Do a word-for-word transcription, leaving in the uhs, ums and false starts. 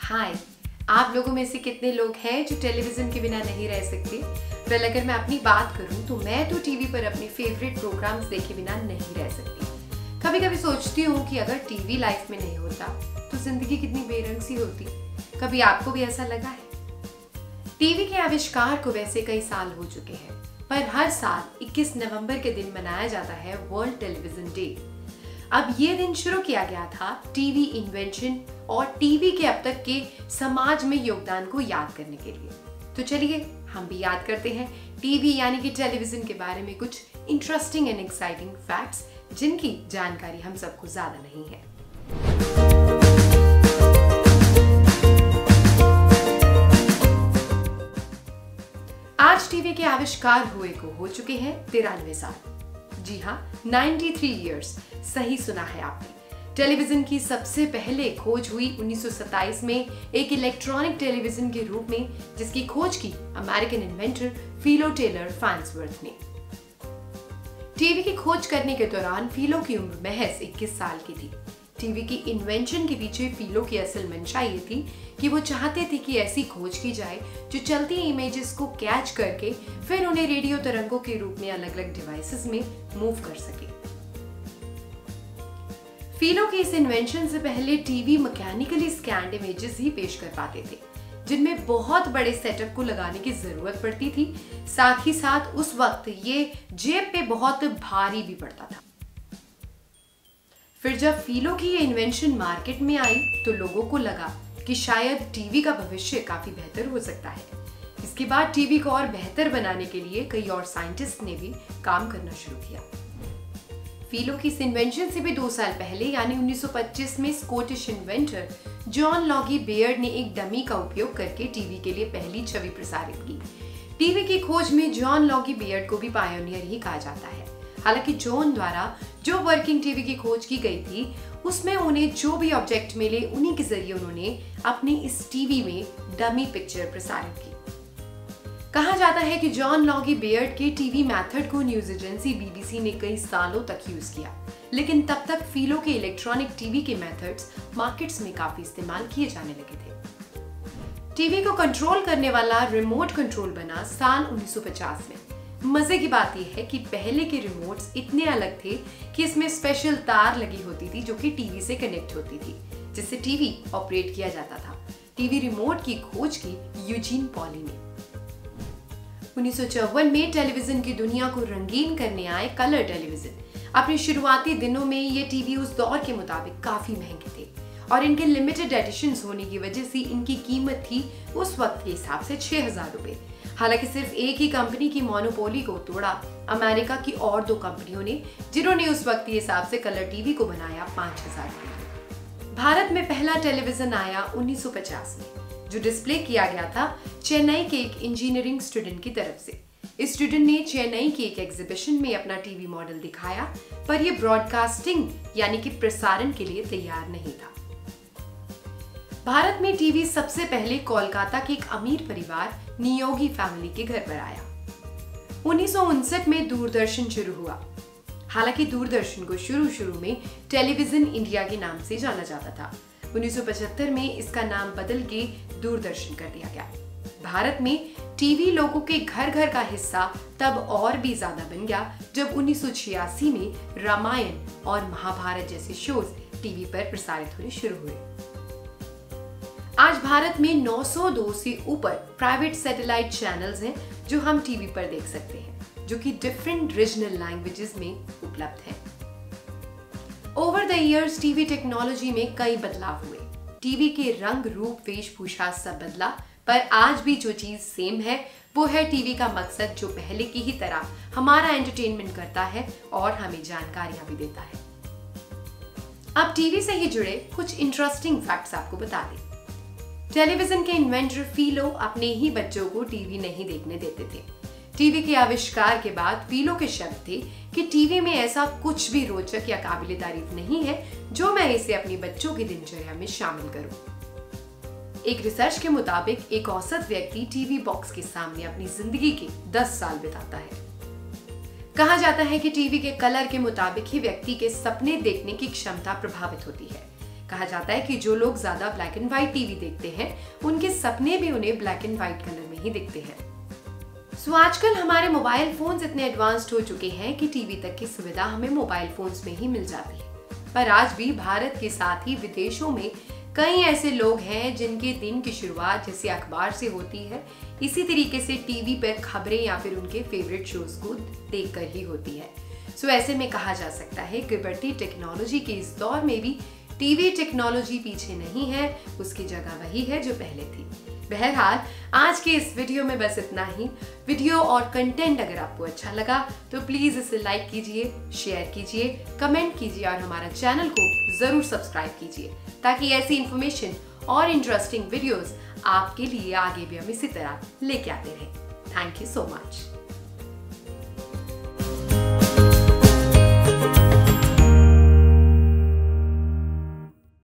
हाय, आप लोगों में से कितने लोग हैं जो टेलीविजन के बिना नहीं रह सकते? वेल, अगर मैं अपनी बात करूं तो मैं तो टीवी पर अपने फेवरेट प्रोग्राम्स देखे बिना नहीं रह सकती। कभी कभी सोचती हूँ कि अगर टीवी लाइफ में नहीं होता तो जिंदगी कितनी बेरंग सी होती। कभी आपको भी ऐसा लगा है? टीवी के आविष्कार को वैसे कई साल हो चुके हैं, पर हर साल इक्कीस नवंबर के दिन मनाया जाता है वर्ल्ड टेलीविजन डे। अब ये दिन शुरू किया गया था टीवी इन्वेंशन और टीवी के अब तक के समाज में योगदान को याद करने के लिए। तो चलिए हम भी याद करते हैं टीवी यानी कि टेलीविजन के बारे में कुछ इंटरेस्टिंग एंड एक्साइटिंग फैक्ट्स जिनकी जानकारी हम सबको ज्यादा नहीं है। आज टीवी के आविष्कार हुए को हो चुके हैं तिरानवे साल। जी हाँ, तिरानवे इयर्स, सही सुना है आपने। टेलीविजन की सबसे पहले खोज हुई उन्नीस सौ सत्ताईस में एक इलेक्ट्रॉनिक टेलीविजन के रूप में, जिसकी खोज की American inventor Philo Taylor Farnsworth ने। टीवी की खोज करने के दौरान फिलो की उम्र महज इक्कीस साल की थी। टीवी की इन्वेंशन के पीछे फिलो की असल मंशा ये थी कि वो चाहते थे कि ऐसी खोज की जाए जो चलती इमेजेस को कैच करके फिर उन्हें रेडियो तरंगों के रूप में अलग अलग डिवाइसेस में मूव कर सके। फिलो की इस इन्वेंशन से पहले टीवी मैकेनिकली स्कैन्ड इमेजेस ही पेश कर पाते थे, जिनमें बहुत बड़े सेटअप को लगाने की जरूरत पड़ती थी। साथ ही साथ उस वक्त ये जेब पे बहुत भारी भी पड़ता था। फिर जब फिलो की ये इन्वेंशन मार्केट में आई तो लोगों को लगा कि शायद टीवी का भविष्य काफी बेहतर हो सकता है। इसके बाद टीवी को और बेहतर बनाने के लिए कई और साइंटिस्ट ने भी काम करना शुरू किया। फिलो की इस इन्वेंशन से भी दो साल पहले यानी उन्नीस सौ पच्चीस में Scottish inventor John Logie Baird ने एक डमी का उपयोग करके टीवी के लिए पहली छवि प्रसारित की। टीवी की खोज में जॉन लॉगी बेयर्ड को भी पायोनियर ही कहा जाता है। हालांकि जॉन द्वारा जो वर्किंग टीवी की खोज की गई थी उसमें उन्हें जो भी ऑब्जेक्ट मिले उन्हीं के जरिए उन्होंने अपनी इस टीवी में डमी पिक्चर प्रसारित की। कहा जाता है कि जॉन लॉगी बेयर्ड के टीवी मेथड को न्यूज एजेंसी बीबीसी ने कई सालों तक यूज किया, लेकिन तब तक फिलो के इलेक्ट्रॉनिक टीवी के मेथड्स मार्केट्स में काफी इस्तेमाल किए जाने लगे थे। टीवी को कंट्रोल करने वाला रिमोट कंट्रोल बना साल उन्नीस सौ पचास में। मजे की बात यह है कि पहले के रिमोट्स इतने अलग थे कि इसमें स्पेशल तार लगी होती थी जो कि टीवी से कनेक्ट होती थी, जिससे टीवी ऑपरेट किया जाता था। टीवी रिमोट की खोज की यूजीन पॉली ने। उन्नीस सौ चौवन में टेलीविजन की दुनिया को रंगीन करने आए कलर टेलीविजन। अपने शुरुआती दिनों में ये टीवी उस दौर के मुताबिक काफी महंगे थे और इनके लिमिटेड एडिशंस होने की वजह से इनकी कीमत थी उस वक्त के हिसाब से छह हजार रुपए। हालांकि सिर्फ एक ही कंपनी की मोनोपोली को तोड़ा अमेरिका की और दो कंपनियों ने, जिन्होंने उस वक्त के हिसाब से कलर टीवी को बनाया पांच हजार रुपए। भारत में पहला टेलीविजन आया उन्नीस सौ पचास में, जो डिस्प्ले किया गया था चेन्नई के एक इंजीनियरिंग स्टूडेंट की तरफ से। इस स्टूडेंट ने चेन्नई की एक एग्जीबिशन में अपना टीवी मॉडल दिखाया, पर यह ब्रॉडकास्टिंग यानी कि प्रसारण के लिए तैयार नहीं था। भारत में टीवी सबसे पहले कोलकाता के एक अमीर परिवार नियोगी फैमिली के घर पर आया। उन्नीस सौ उनसठ में दूरदर्शन शुरू हुआ। हालांकि दूरदर्शन को शुरू शुरू में टेलीविजन इंडिया के नाम से जाना जाता था। उन्नीस सौ पचहत्तर में इसका नाम बदल के दूरदर्शन कर दिया गया। भारत में टीवी लोगों के घर घर का हिस्सा तब और भी ज्यादा बन गया जब उन्नीस सौ छियासी में रामायण और महाभारत जैसे शोज टीवी पर प्रसारित होने शुरू हुए। आज भारत में नौ सौ दो से ऊपर प्राइवेट सैटेलाइट चैनल्स हैं जो हम टीवी पर देख सकते हैं, जो कि डिफरेंट रीजनल लैंग्वेजेस में उपलब्ध हैं। Over the years TV technology में कई बदलाव हुए। टीवी के रंग, रूप, वेशभूषा सब बदला, पर आज भी जो चीज सेम है वो है टीवी का मकसद, जो पहले की ही तरह हमारा एंटरटेनमेंट करता है और हमें जानकारियां भी देता है। अब टीवी से ही जुड़े कुछ इंटरेस्टिंग फैक्ट्स आपको बता दें। टेलीविजन के इन्वेंटर फिलो अपने ही बच्चों को टीवी नहीं देखने देते थे। टीवी के आविष्कार के बाद फिलो के शब्द थे कि टीवी में ऐसा कुछ भी रोचक या काबिले तारीफ नहीं है जो मैं इसे अपने बच्चों की दिनचर्या में शामिल करूं। एक रिसर्च के मुताबिक एक औसत व्यक्ति टीवी बॉक्स के सामने अपनी जिंदगी के दस साल बिताता है। कहा जाता है कि टीवी के कलर के मुताबिक ही व्यक्ति के सपने देखने की क्षमता प्रभावित होती है। कहा जाता है कि जो लोग ज्यादा ब्लैक एंड व्हाइट टीवी देखते हैं उनके सपने भी उन्हें ब्लैक एंड व्हाइट कलर में ही दिखते हैं। सो आजकल हमारे मोबाइल फोन्स इतने एडवांस्ड हो चुके हैं कि टीवी तक की सुविधा हमें मोबाइल फोन्स में ही मिल जाती है। पर आज भी भारत के साथ ही विदेशों में कई ऐसे लोग हैं जिनके दिन की शुरुआत जैसे अखबार से होती है, इसी तरीके से टीवी पर खबरें या फिर उनके फेवरेट शोज को देखकर ही होती है। सो ऐसे में कहा जा सकता है कि बढ़ती टेक्नोलॉजी के इस दौर में भी टीवी टेक्नोलॉजी पीछे नहीं है, उसकी जगह वही है जो पहले थी। बहरहाल आज के इस वीडियो में बस इतना ही। वीडियो और कंटेंट अगर आपको अच्छा लगा तो प्लीज इसे लाइक कीजिए, शेयर कीजिए, कमेंट कीजिए और हमारा चैनल को जरूर सब्सक्राइब कीजिए ताकि ऐसी इंफॉर्मेशन और इंटरेस्टिंग वीडियोस आपके लिए आगे भी हम इसी तरह लेके आते रहें। Thank you so much.